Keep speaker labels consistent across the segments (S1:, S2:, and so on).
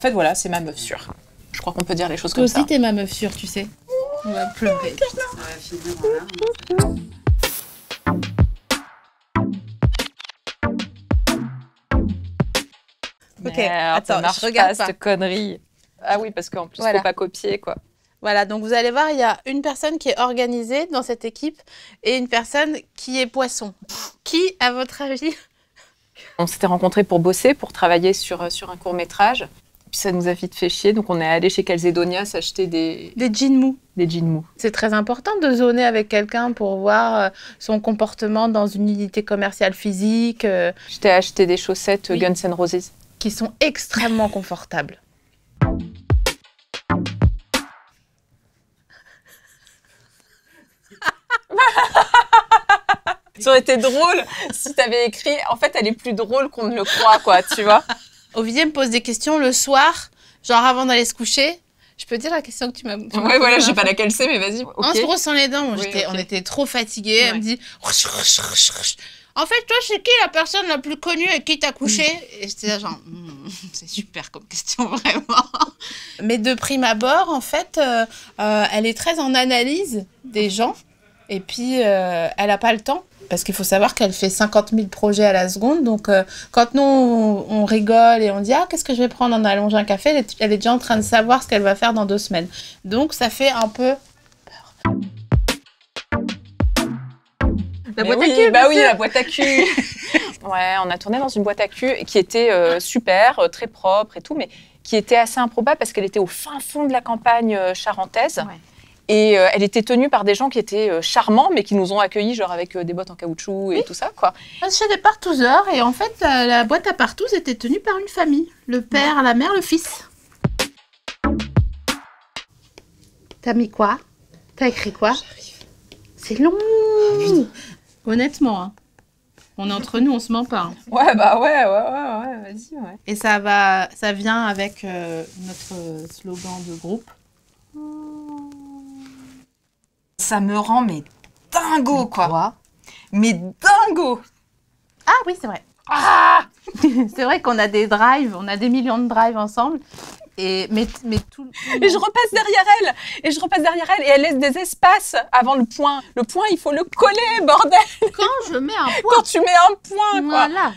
S1: fait, voilà, c'est ma meuf sûre. Je crois qu'on peut dire les choses comme ça.
S2: Toi aussi, t'es ma meuf sûre, tu sais. On va pleurer.
S3: Ça va finir en larmes.
S2: Ok,
S1: Merde,
S2: attends,
S1: ça marche
S2: je regarde
S1: pas,
S2: pas.
S1: cette connerie. Ah oui, parce qu'en plus,
S2: Voilà.
S1: faut pas copier, quoi.
S2: Voilà, donc vous allez voir, il y a une personne qui est organisée dans cette équipe et une personne qui est poisson. Qui, à votre avis?
S1: On s'était rencontrés pour bosser, pour travailler sur un court-métrage. Puis ça nous a vite fait chier, donc on est allé chez Calzedonia s'acheter des
S2: jeans mous.
S1: Des jeans mous.
S2: C'est très important de zoner avec quelqu'un pour voir son comportement dans une unité commerciale physique.
S1: Je t'ai acheté des chaussettes
S2: Oui.
S1: Guns N' Roses.
S2: Qui sont extrêmement confortables.
S1: Ça aurait été drôle si t'avais écrit. En fait, elle est plus drôle qu'on ne le croit, quoi, tu vois.
S2: Ovidier me pose des questions le soir, genre avant d'aller se coucher. Je peux dire la question que tu m'as posée?
S1: Ouais, voilà, je sais pas laquelle c'est, mais vas-y.
S2: En se brossant les dents,
S1: Oui, ok.
S2: on était trop fatigués.
S1: Ouais.
S2: Elle me dit en fait, toi, c'est qui la personne la plus connue avec qui t'as couché? Et j'étais là, genre, c'est super comme question, vraiment. Mais de prime abord, en fait, elle est très en analyse des gens. Et puis, elle n'a pas le temps. Parce qu'il faut savoir qu'elle fait 50 000 projets à la seconde. Donc, quand nous, on rigole et on dit « Ah, qu'est-ce que je vais prendre en allant manger un café ?» Elle est déjà en train de savoir ce qu'elle va faire dans 2 semaines. Donc, ça fait un peu peur. La boîte à cul,
S1: bah oui, la boîte à cul. Ouais, on a tourné dans une boîte à cul qui était super, très propre et tout, mais qui était assez improbable parce qu'elle était au fin fond de la campagne charentaise.
S2: Ouais.
S1: Et elle était tenue par des gens qui étaient charmants, mais qui nous ont accueillis genre avec des bottes en caoutchouc et tout ça, quoi.
S2: Chez des partouzeurs. Et en fait, la boîte à partous était tenue par une famille. Le père, la mère, le fils. T'as mis quoi? T'as écrit quoi? C'est long. Honnêtement, hein. On est entre nous, on se ment pas. Hein.
S1: Ouais, bah ouais, vas-y, ouais.
S2: Et ça vient avec notre slogan de groupe.
S1: Ça me rend mais dingo, quoi. Mais dingo.
S2: Ah oui, c'est vrai.
S1: Ah.
S2: C'est vrai qu'on a des drives, on a des millions de drives ensemble. Mais tout.
S1: Et je repasse derrière elle, et elle laisse des espaces avant le point. Le point, il faut le coller, bordel.
S2: Quand je mets un point.
S1: Quand tu mets un point, quoi.
S2: Voilà.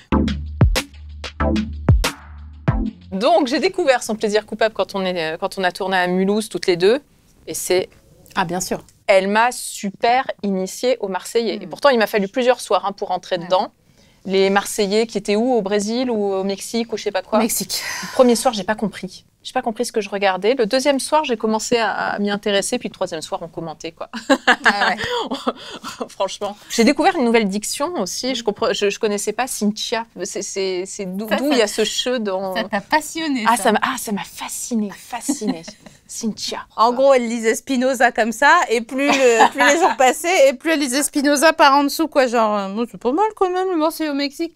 S1: Donc, j'ai découvert son plaisir coupable quand on a tourné à Mulhouse toutes les deux. Et c'est...
S2: Ah, bien sûr.
S1: Elle m'a super initiée aux Marseillais. Et pourtant, il m'a fallu plusieurs soirs pour rentrer dedans. Les Marseillais qui étaient où? Au Brésil ou au Mexique ou je sais pas quoi?
S2: Au Mexique.
S1: Le premier soir, j'ai pas compris. J'ai pas compris ce que je regardais. Le deuxième soir, j'ai commencé à m'y intéresser. Puis le troisième soir, on commentait, quoi.
S2: Ah ouais.
S1: Franchement. J'ai découvert une nouvelle diction aussi. Je connaissais pas Cynthia. C'est d'où il y a ce che dans...
S2: Ça t'a passionné,
S1: Ah,
S2: ça.
S1: ça m'a fascinée. Cynthia.
S2: En gros, elle lisait Spinoza comme ça, et plus les jours passaient, et plus elle lisait Spinoza par en dessous, quoi. Genre, c'est pas mal quand même, le Marseille au Mexique.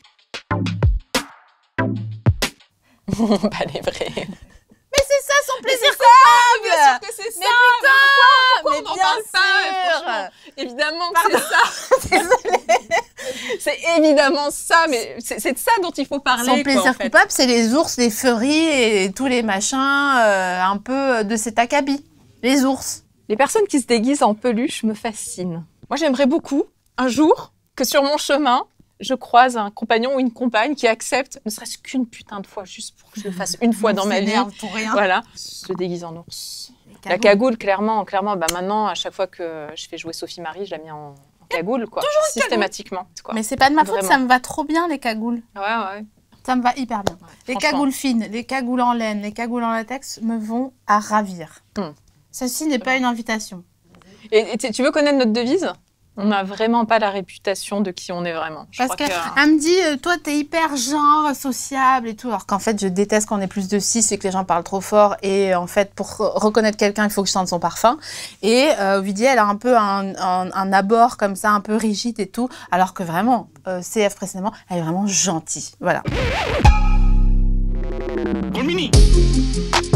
S1: Pas les vrais.
S2: Mais c'est ça son plaisir
S1: Bien
S2: coupable.
S1: sûr que c'est ça.
S2: Mais putain,
S1: pourquoi
S2: mais
S1: on en
S2: bien
S1: parle pas,
S2: sûr.
S1: franchement. Évidemment que c'est ça. C'est évidemment ça, mais c'est de ça dont il faut parler.
S2: Son plaisir
S1: quoi, en fait.
S2: coupable, c'est les ours, les furries et tous les machins un peu de cet acabit. Les ours.
S1: Les personnes qui se déguisent en peluche me fascinent. Moi, j'aimerais beaucoup, un jour, que sur mon chemin, je croise un compagnon ou une compagne qui accepte, ne serait-ce qu'une putain de fois, juste pour que je le fasse une fois dans ma vie.
S2: Pour rien.
S1: Voilà, se déguise en ours. La cagoule, clairement, bah maintenant, à chaque fois que je fais jouer Sophie Marie, je la mets en cagoule, quoi. Toujours systématiquement. Quoi.
S2: Mais c'est pas de ma faute,
S1: Vraiment.
S2: ça me va trop bien les cagoules.
S1: Ouais.
S2: Ça me va hyper bien. Les
S1: franchement.
S2: cagoules fines, les cagoules en laine, les cagoules en latex me vont à ravir. Ceci n'est pas une invitation.
S1: Et tu veux connaître notre devise? On n'a vraiment pas la réputation de qui on est vraiment.
S2: Parce qu'elle me dit, toi, t'es hyper genre, sociable et tout. Alors qu'en fait, je déteste quand on est plus de 6 et que les gens parlent trop fort. Et en fait, pour reconnaître quelqu'un, il faut que je sente son parfum. Et Ovidier, elle a un peu un abord comme ça, un peu rigide et tout. Alors que vraiment, CF précédemment, elle est vraiment gentille. Voilà.
S4: Colmini.